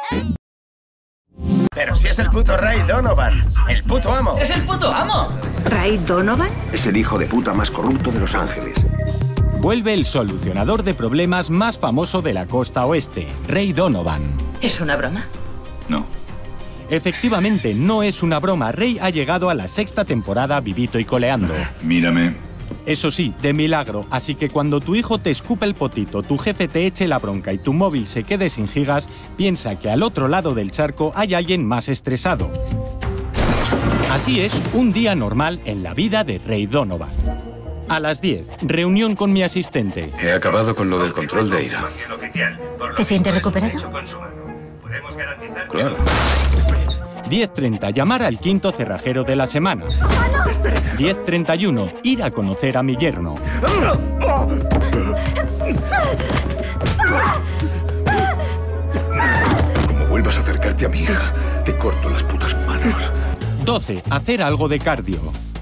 Pero si es el puto Ray Donovan, el puto amo. ¡Es el puto amo! ¿Ray Donovan? Es el hijo de puta más corrupto de Los Ángeles. Vuelve el solucionador de problemas más famoso de la costa oeste, Ray Donovan. ¿Es una broma? No. Efectivamente, no es una broma. Ray ha llegado a la 6ª temporada vivito y coleando. Mírame. Eso sí, de milagro, así que cuando tu hijo te escupe el potito, tu jefe te eche la bronca y tu móvil se quede sin gigas, piensa que al otro lado del charco hay alguien más estresado. Así es un día normal en la vida de Ray Donovan. A las 10, reunión con mi asistente. He acabado con lo del control de ira. ¿Te sientes recuperado? Claro. 10:30, llamar al 5.º cerrajero de la semana. 10:31, ir a conocer a mi yerno. Como vuelvas a acercarte a mi hija, te corto las putas manos. 12, hacer algo de cardio.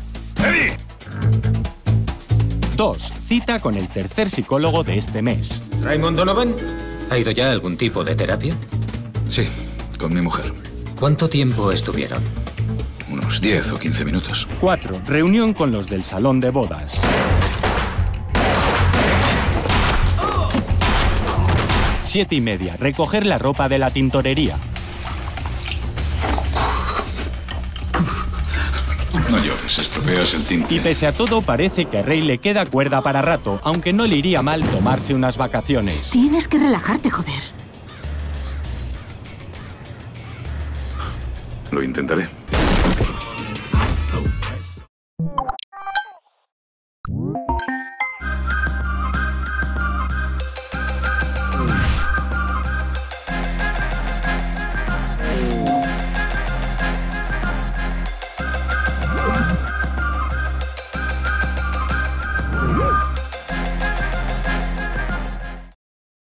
2, cita con el tercer psicólogo de este mes. ¿Raymond Donovan? ¿Ha ido ya a algún tipo de terapia? Sí, con mi mujer. ¿Cuánto tiempo estuvieron? Unos 10 o 15 minutos. 4, reunión con los del salón de bodas. 7:30, recoger la ropa de la tintorería. No llores, estropeas el tinte. Y pese a todo, parece que a Ray le queda cuerda para rato, aunque no le iría mal tomarse unas vacaciones. Tienes que relajarte, joder. Lo intentaré.